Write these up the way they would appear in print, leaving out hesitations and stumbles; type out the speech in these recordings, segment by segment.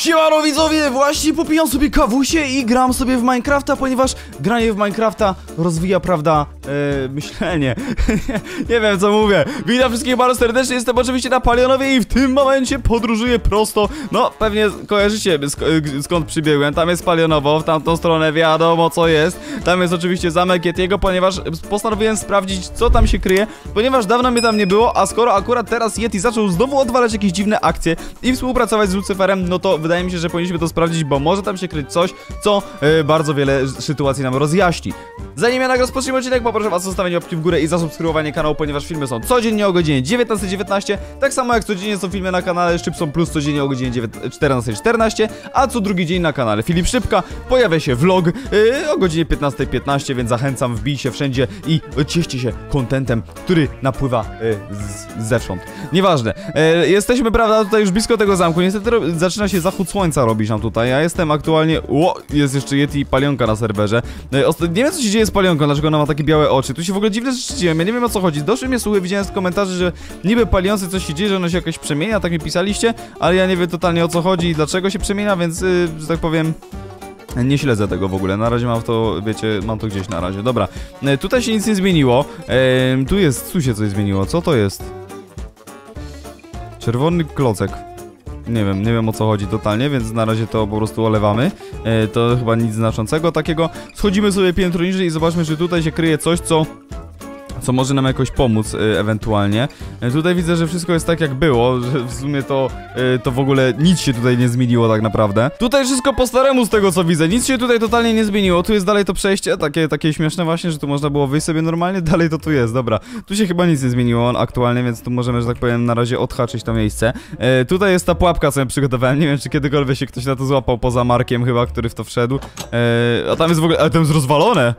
Siemano widzowie, właśnie popijam sobie kawusie i gram sobie w Minecrafta, ponieważ granie w Minecrafta rozwija, prawda, myślenie. Nie wiem co mówię. Witam wszystkich bardzo serdecznie, jestem oczywiście na Palionowie i w tym momencie podróżuję prosto. No, pewnie kojarzycie skąd przybiegłem, tam jest Palionowo, w tamtą stronę wiadomo co jest. Tam jest oczywiście zamek Yetiego, ponieważ postanowiłem sprawdzić co tam się kryje, ponieważ dawno mnie tam nie było, a skoro akurat teraz Yeti zaczął znowu odwalać jakieś dziwne akcje i współpracować z Lucyferem, no to wydaje mi się, że powinniśmy to sprawdzić, bo może tam się kryć coś, co bardzo wiele sytuacji nam rozjaśni. Zanim jednak rozpoczniemy odcinek, poproszę was o zostawienie łapki w górę i zasubskrybowanie kanału, ponieważ filmy są codziennie o godzinie 19:19, tak samo jak codziennie są filmy na kanale Szczypson Plus codziennie o godzinie 14:14, a co drugi dzień na kanale Filip Szczypka pojawia się vlog o godzinie 15:15, więc zachęcam, wbij się wszędzie i cieszcie się contentem, który napływa zewsząd. Nieważne, jesteśmy, prawda, tutaj już blisko tego zamku, niestety zaczyna się zachód słońca robić nam tutaj, ja jestem aktualnie, jest jeszcze Yeti i Palionka na serwerze. Nie wiem co się dzieje z Palionką, dlaczego ona ma takie białe oczy, tu się w ogóle dziwne rzeczy dzieją, ja nie wiem o co chodzi, doszły mnie słuchy, widziałem z komentarzy, że niby Palionce coś się dzieje, że ona się jakoś przemienia, tak mi pisaliście, ale ja nie wiem totalnie o co chodzi i dlaczego się przemienia, więc, że tak powiem, nie śledzę tego w ogóle, na razie mam to, wiecie, mam to gdzieś na razie, dobra. Tutaj się nic nie zmieniło, tu się coś zmieniło, co to jest? Czerwony klocek. Nie wiem o co chodzi totalnie, więc na razie to po prostu olewamy. To chyba nic znaczącego takiego. Schodzimy sobie piętro niżej i zobaczmy, że tutaj się kryje coś, co może nam jakoś pomóc ewentualnie. Tutaj widzę, że wszystko jest tak jak było, że w sumie to w ogóle nic się tutaj nie zmieniło tak naprawdę. Tutaj wszystko po staremu z tego co widzę, nic się tutaj totalnie nie zmieniło. Tu jest dalej to przejście, takie śmieszne właśnie, że tu można było wyjść sobie normalnie, dalej to tu jest, dobra. Tu się chyba nic nie zmieniło aktualnie, więc tu możemy, że tak powiem, na razie odhaczyć to miejsce. Tutaj jest ta pułapka, co ja przygotowałem, nie wiem czy kiedykolwiek się ktoś na to złapał, poza Markiem chyba, który w to wszedł. A tam jest w ogóle, ale tam jest rozwalone!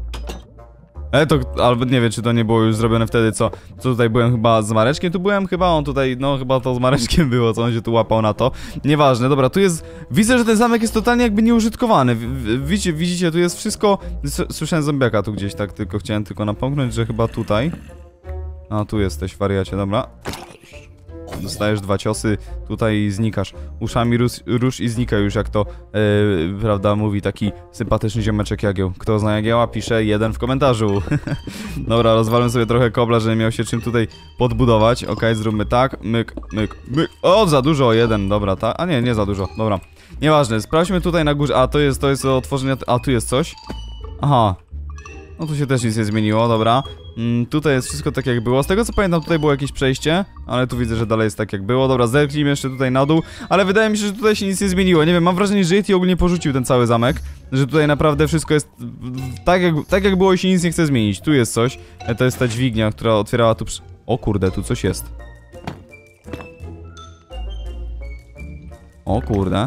Albo nie wiem, czy to nie było już zrobione wtedy, co tutaj byłem chyba z Mareczkiem, tu byłem chyba, on tutaj, no chyba to z Mareczkiem było, co on się tu łapał na to. Nieważne, dobra, tu jest, widzę, że ten zamek jest totalnie jakby nieużytkowany, widzicie, tu jest wszystko, słyszałem zombiaka tu gdzieś, tak, chciałem napomknąć, że chyba tutaj. A, tu jesteś, wariacie, dobra. Dostajesz 2 ciosy, tutaj znikasz. Uszami rusz i znika już, jak to, prawda, mówi taki sympatyczny ziomeczek Jagieł. Kto zna Jagieła, pisze 1 w komentarzu. Dobra, rozwalę sobie trochę kobla, żebym miał się czym tutaj podbudować. Okej, zróbmy tak, myk. O, za dużo, 1, dobra, tak. A nie za dużo, dobra. Nieważne, sprawdźmy tutaj na górze. A, to jest do otworzenia, a tu jest coś. Aha. No tu się też nic nie zmieniło, dobra. Tutaj jest wszystko tak jak było. Z tego co pamiętam tutaj było jakieś przejście, ale tu widzę, że dalej jest tak jak było. Dobra, zerknijmy jeszcze tutaj na dół, ale wydaje mi się, że tutaj się nic nie zmieniło. Nie wiem, mam wrażenie, że Yeti ogólnie porzucił ten cały zamek, że tutaj naprawdę wszystko jest tak jak było i się nic nie chce zmienić. Tu jest coś, to jest ta dźwignia, która otwierała tu O kurde, tu coś jest. O kurde.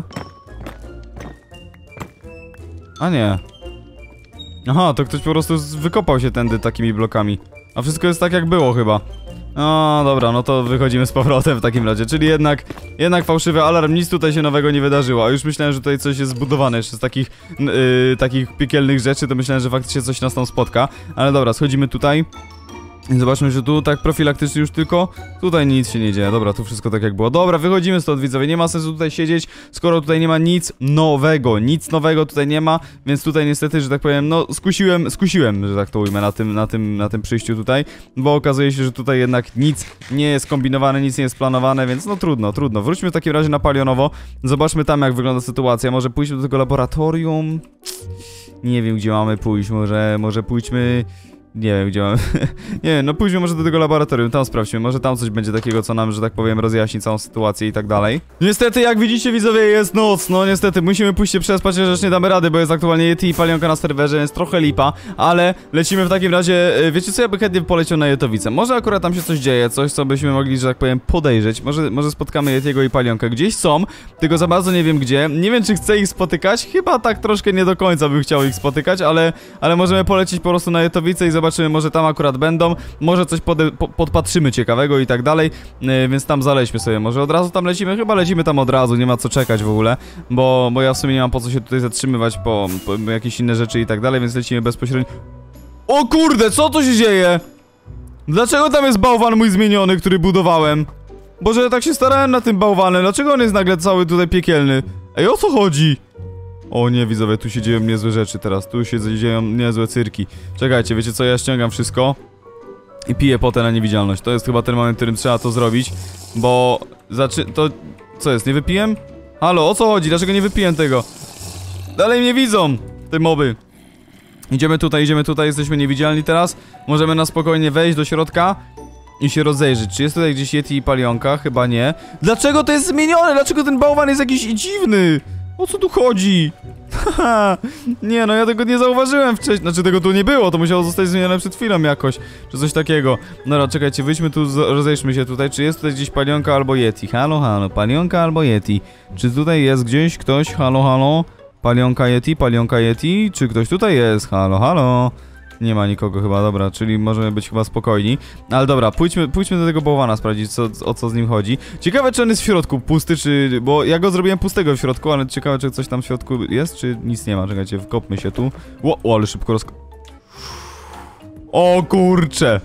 A nie. Aha, to ktoś po prostu wykopał się tędy takimi blokami. A wszystko jest tak jak było chyba. O, dobra, no to wychodzimy z powrotem w takim razie. Czyli jednak fałszywy alarm, nic tutaj się nowego nie wydarzyło. A już myślałem, że tutaj coś jest zbudowane jeszcze z takich piekielnych rzeczy, to myślałem, że faktycznie coś nas tam spotka. Ale dobra, schodzimy tutaj. I zobaczmy, że tu tak profilaktycznie już tylko tutaj nic się nie dzieje, dobra, tu wszystko tak jak było. Dobra, wychodzimy stąd, widzowie, nie ma sensu tutaj siedzieć, skoro tutaj nie ma nic nowego tutaj nie ma, więc tutaj niestety, że tak powiem, no skusiłem, że tak to ujmę, na tym przyjściu tutaj, bo okazuje się, że tutaj jednak nic nie jest kombinowane, nic nie jest planowane, więc no trudno. Wróćmy w takim razie na Palionowo, zobaczmy tam jak wygląda sytuacja, może pójdźmy do tego laboratorium, nie wiem gdzie mamy pójść, może pójdźmy... Nie wiem gdzie mam. Nie wiem, no pójdźmy może do tego laboratorium, tam sprawdźmy, może tam coś będzie takiego, co nam, że tak powiem, rozjaśni całą sytuację i tak dalej. Niestety, jak widzicie widzowie, jest noc, no niestety, musimy pójść się przespać, że nie damy rady, bo jest aktualnie Yeti i Palionka na serwerze, więc trochę lipa, ale lecimy w takim razie, wiecie co, ja bym chętnie poleciał na Jetowice, może akurat tam się coś dzieje, coś co byśmy mogli, że tak powiem, podejrzeć, może spotkamy Yetiego i Palionkę, gdzieś są, tylko za bardzo nie wiem gdzie, nie wiem czy chcę ich spotykać, chyba tak troszkę nie do końca bym chciał ich spotykać, ale możemy polecieć po prostu na Jetowice i zobaczymy, może tam akurat będą, może coś podpatrzymy ciekawego i tak dalej, więc tam zalećmy sobie, może od razu tam lecimy, chyba lecimy tam od razu, nie ma co czekać w ogóle, bo ja w sumie nie mam po co się tutaj zatrzymywać, po jakieś inne rzeczy i tak dalej, więc lecimy bezpośrednio. O kurde, co tu się dzieje? Dlaczego tam jest bałwan mój zmieniony, który budowałem? Boże, ja tak się starałem na tym bałwanem, dlaczego on jest nagle cały tutaj piekielny? Ej, o co chodzi? O nie, widzowie, tu się dzieją niezłe rzeczy teraz. Tu się dzieją niezłe cyrki. Czekajcie, wiecie co? Ja ściągam wszystko i piję potę na niewidzialność. To jest chyba ten moment, w którym trzeba to zrobić, bo... to... Co jest? Nie wypiłem? Halo, o co chodzi? Dlaczego nie wypiłem tego? Dalej mnie widzą, te moby. Idziemy tutaj, jesteśmy niewidzialni teraz. Możemy na spokojnie wejść do środka i się rozejrzeć. Czy jest tutaj gdzieś Yeti i palionka? Chyba nie. Dlaczego to jest zmienione? Dlaczego ten bałwan jest jakiś dziwny? O co tu chodzi? Haha, nie no, ja tego nie zauważyłem wcześniej. Znaczy tego tu nie było, to musiało zostać zmienione przed chwilą jakoś. Czy coś takiego. Dobra, czekajcie, wyjdźmy tu, rozejrzmy się tutaj. Czy jest tutaj gdzieś palionka albo Yeti? Halo, halo, palionka albo Yeti. Czy tutaj jest gdzieś ktoś? Halo, halo. Palionka Yeti, czy ktoś tutaj jest? Halo, halo. Nie ma nikogo chyba, dobra, czyli możemy być chyba spokojni. Ale dobra, pójdźmy do tego bałwana sprawdzić, o co z nim chodzi. Ciekawe, czy on jest w środku pusty, czy... Bo ja go zrobiłem pustego w środku, ale ciekawe, czy coś tam w środku jest, czy nic nie ma. Czekajcie, wkopmy się tu. O, ale szybko O kurcze!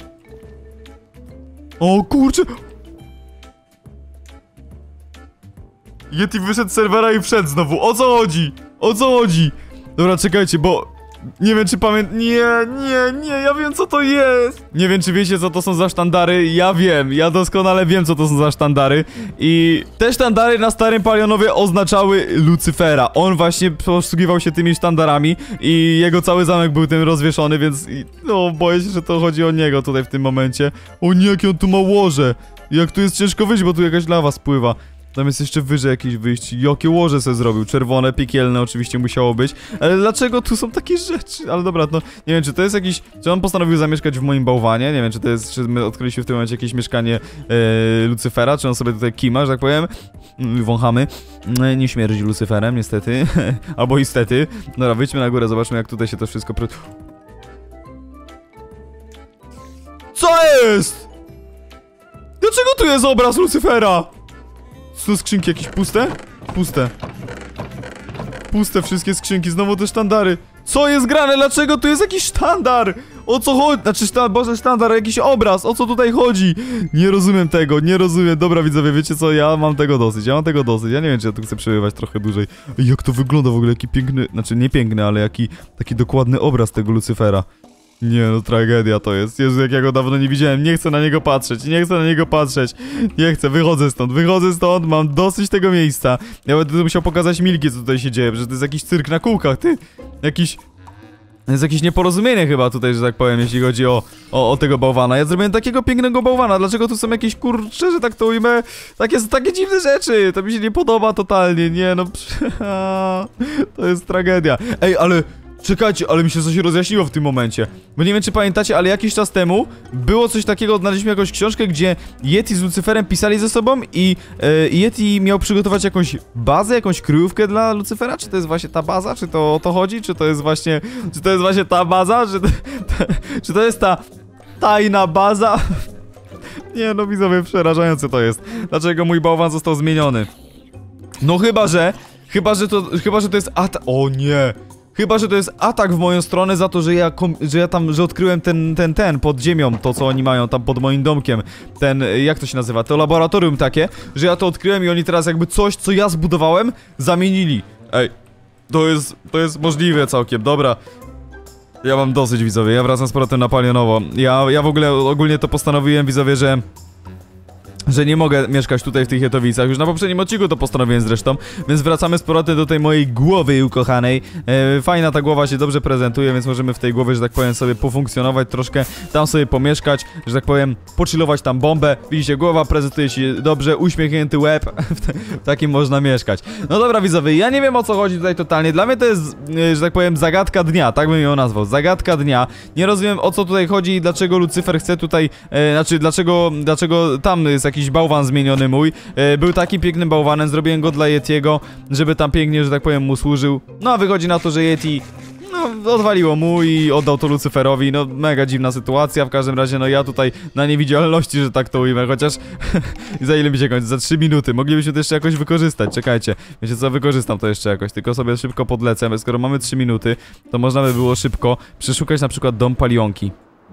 O kurcze! Yeti wyszedł z serwera i wszedł znowu. O co chodzi? O co chodzi? Dobra, czekajcie, bo... Nie wiem, czy Nie, ja wiem, co to jest. Nie wiem, czy wiecie, co to są za sztandary. Ja wiem, ja doskonale wiem, co to są za sztandary. I te sztandary na Starym Palionowie oznaczały Lucyfera. On właśnie posługiwał się tymi sztandarami i jego cały zamek był tym rozwieszony, więc... No, boję się, że to chodzi o niego tutaj w tym momencie. O nie, jakie on tu ma łoże. Jak tu jest ciężko wyjść, bo tu jakaś lawa spływa. Tam jest jeszcze wyżej jakieś wyjście. Jakie łoże se zrobił. Czerwone, piekielne oczywiście musiało być. Ale dlaczego tu są takie rzeczy? Ale dobra, no nie wiem, czy to jest jakiś... Czy on postanowił zamieszkać w moim bałwanie? Nie wiem, czy to jest... Czy my odkryliśmy w tym momencie jakieś mieszkanie Lucyfera? Czy on sobie tutaj kima, że tak powiem? Wąchamy. Nie śmierdzi Lucyferem, niestety. Albo istety. Dobra, wyjdźmy na górę, zobaczmy, jak tutaj się to wszystko... Co jest? Dlaczego tu jest obraz Lucyfera? Są skrzynki jakieś puste? Puste. Puste wszystkie skrzynki, znowu te sztandary. Co jest grane? Dlaczego tu jest jakiś sztandar? O co chodzi? Znaczy, sztandar, jakiś obraz. O co tutaj chodzi? Nie rozumiem tego, nie rozumiem. Dobra, widzowie, wiecie co? Ja mam tego dosyć, Ja nie wiem, czy ja tu chcę przebywać trochę dłużej. Ej, jak to wygląda w ogóle? Jaki piękny... Znaczy, nie piękny, ale jaki... Taki dokładny obraz tego Lucyfera. Nie no, tragedia to jest. Jezu, jak ja go dawno nie widziałem. Nie chcę na niego patrzeć. Nie chcę, wychodzę stąd, mam dosyć tego miejsca. Ja będę musiał pokazać Milki, co tutaj się dzieje, że to jest jakiś cyrk na kółkach, ty. Jest jakieś nieporozumienie chyba tutaj, że tak powiem, jeśli chodzi o tego bałwana. Ja zrobiłem takiego pięknego bałwana, dlaczego tu są jakieś kurcze, że tak to ujmę? Takie dziwne rzeczy, to mi się nie podoba totalnie, nie no. To jest tragedia. Ej, ale... Czekajcie, ale mi się coś rozjaśniło w tym momencie. Bo nie wiem, czy pamiętacie, ale jakiś czas temu było coś takiego, odnaleźliśmy jakąś książkę, gdzie Yeti z Lucyferem pisali ze sobą i Yeti miał przygotować jakąś bazę, jakąś kryjówkę dla Lucyfera. Czy to jest właśnie ta baza? Czy to o to chodzi? Czy to jest właśnie ta baza? Czy to jest ta tajna baza? Nie no, widzowie, przerażające to jest. Dlaczego mój bałwan został zmieniony? No chyba, że to jest o nie! Chyba, że to jest atak w moją stronę za to, że odkryłem ten pod ziemią, to co oni mają tam pod moim domkiem. Jak to się nazywa? To laboratorium takie, że ja to odkryłem i oni teraz jakby coś, co ja zbudowałem, zamienili. Ej, to jest możliwe całkiem, dobra. Ja mam dosyć, widzowie, ja wracam z powrotem na Palionowo. Ja w ogóle ogólnie to postanowiłem, widzowie, że nie mogę mieszkać tutaj w tych Jetowicach. Już na poprzednim odcinku to postanowiłem zresztą, więc wracamy z powrotem do tej mojej głowy ukochanej. Fajna ta głowa się dobrze prezentuje, więc możemy w tej głowie, że tak powiem, sobie pofunkcjonować troszkę, tam sobie pomieszkać, że tak powiem, pochillować tam bombę. Widzicie, głowa prezentuje się dobrze, uśmiechnięty łeb, w takim można mieszkać. No dobra, widzowie, ja nie wiem, o co chodzi tutaj totalnie. Dla mnie to jest, że tak powiem, zagadka dnia, tak bym ją nazwał, zagadka dnia. Nie rozumiem, o co tutaj chodzi i dlaczego Lucyfer chce tutaj, znaczy dlaczego tam jest jakiś bałwan zmieniony mój. Był takim pięknym bałwanem, zrobiłem go dla Yetiego, żeby tam pięknie, że tak powiem, mu służył. No a wychodzi na to, że Yeti, no, odwaliło mu i oddał to Lucyferowi. No, mega dziwna sytuacja. W każdym razie, no ja tutaj na niewidzialności, że tak to ujmę, chociaż za ile mi się kończy? Za 3 minuty. Moglibyśmy to jeszcze jakoś wykorzystać. Czekajcie. Wiecie co, wykorzystam to jeszcze jakoś, tylko sobie szybko podlecę. Skoro mamy 3 minuty, to można by było szybko przeszukać na przykład dom Palionki.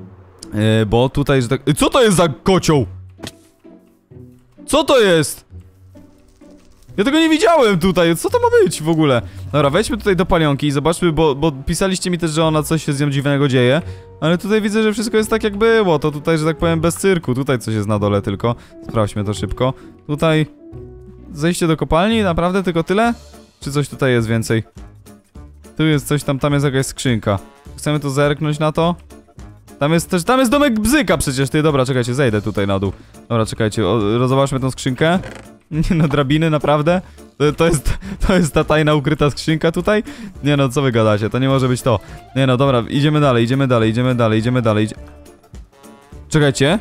Bo tutaj, że tak... Co to jest za kocioł? Co to jest? Ja tego nie widziałem tutaj, co to ma być w ogóle? Dobra, wejdźmy tutaj do palionki i zobaczmy, bo pisaliście mi też, że ona coś się z nią dziwnego dzieje. Ale tutaj widzę, że wszystko jest tak jak było, to tutaj, że tak powiem, bez cyrku. Tutaj coś jest na dole tylko. Sprawdźmy to szybko. Tutaj... Zejście do kopalni? Naprawdę tylko tyle? Czy coś tutaj jest więcej? Tu jest coś, tam jest jakaś skrzynka. Chcemy tu zerknąć na to? Tam jest domek bzyka przecież, ty, dobra, czekajcie, zejdę tutaj na dół. Dobra, czekajcie, zobaczmy tą skrzynkę. Nie no, drabiny, naprawdę? To jest ta tajna ukryta skrzynka tutaj? Nie no, co wy gadacie, to nie może być to. Nie no, dobra, idziemy dalej. Czekajcie.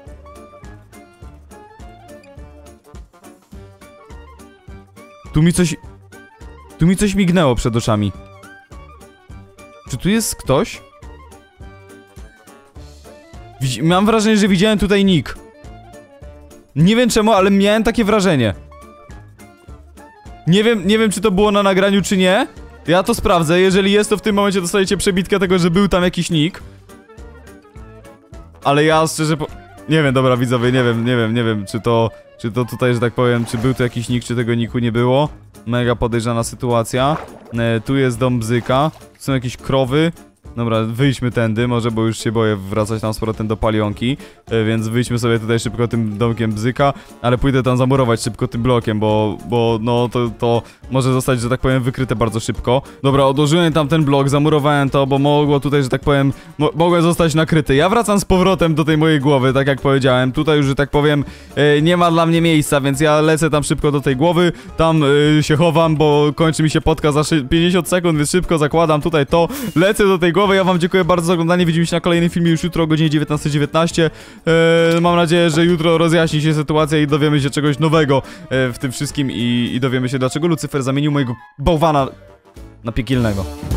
Tu mi coś mignęło przed oczami. Czy tu jest ktoś? Mam wrażenie, że widziałem tutaj nick. Nie wiem czemu, ale miałem takie wrażenie. Nie wiem, czy to było na nagraniu, czy nie. Ja to sprawdzę, jeżeli jest, to w tym momencie dostajecie przebitkę tego, że był tam jakiś nick. Ale ja szczerze nie wiem, dobra widzowie, nie wiem, czy to tutaj, że tak powiem, czy był tu jakiś nick, czy tego nicku nie było. Mega podejrzana sytuacja. Tu jest dom bzyka, tu są jakieś krowy. Dobra, wyjdźmy tędy, może, bo już się boję wracać tam z powrotem do palionki. Więc wyjdźmy sobie tutaj szybko tym domkiem bzyka. Ale pójdę tam zamurować szybko tym blokiem, bo no to może zostać, że tak powiem, wykryte bardzo szybko. Dobra, odłożyłem tam ten blok, zamurowałem to, bo mogło tutaj, że tak powiem, mogłem zostać nakryty. Ja wracam z powrotem do tej mojej głowy, tak jak powiedziałem. Tutaj już, że tak powiem, nie ma dla mnie miejsca, więc ja lecę tam szybko do tej głowy. Tam się chowam, bo kończy mi się podcast za 50 sekund, więc szybko zakładam tutaj to. Lecę do tej głowy. Ja wam dziękuję bardzo za oglądanie, widzimy się na kolejnym filmie już jutro o godzinie 19:19. Mam nadzieję, że jutro rozjaśni się sytuacja i dowiemy się czegoś nowego w tym wszystkim i dowiemy się, dlaczego Lucyfer zamienił mojego bałwana na piekielnego.